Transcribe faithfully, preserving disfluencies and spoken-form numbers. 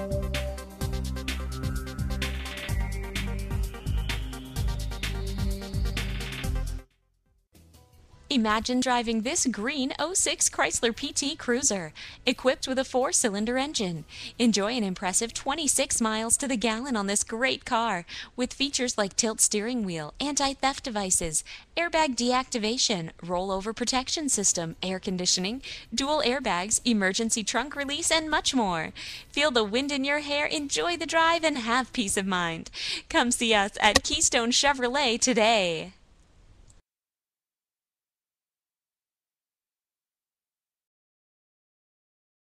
Imagine driving this green oh six Chrysler P T Cruiser, equipped with a four-cylinder engine. Enjoy an impressive twenty-six miles to the gallon on this great car, with features like tilt steering wheel, anti-theft devices, airbag deactivation, rollover protection system, air conditioning, dual airbags, emergency trunk release, and much more. Feel the wind in your hair, enjoy the drive, and have peace of mind. Come see us at Keystone Chevrolet today.